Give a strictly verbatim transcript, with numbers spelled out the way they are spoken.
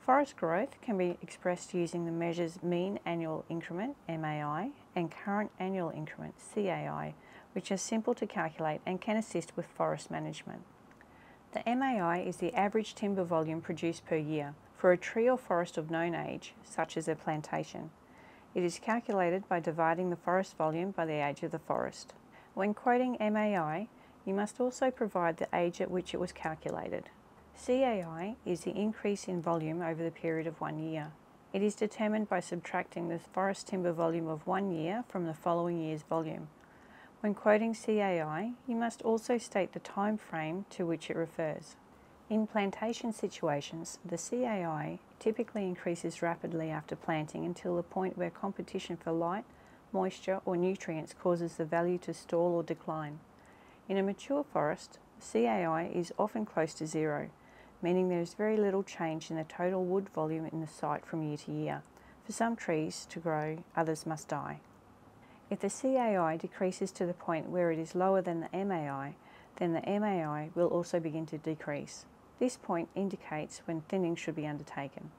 Forest growth can be expressed using the measures mean annual increment, M A I, and current annual increment, C A I, which are simple to calculate and can assist with forest management. The M A I is the average timber volume produced per year for a tree or forest of known age, such as a plantation. It is calculated by dividing the forest volume by the age of the forest. When quoting M A I, you must also provide the age at which it was calculated. C A I is the increase in volume over the period of one year. It is determined by subtracting the forest timber volume of one year from the following year's volume. When quoting C A I, you must also state the time frame to which it refers. In plantation situations, the C A I typically increases rapidly after planting until the point where competition for light, moisture, or nutrients causes the value to stall or decline. In a mature forest, C A I is often close to zero, meaning there is very little change in the total wood volume in the site from year to year. For some trees to grow, others must die. If the C A I decreases to the point where it is lower than the M A I, then the M A I will also begin to decrease. This point indicates when thinning should be undertaken.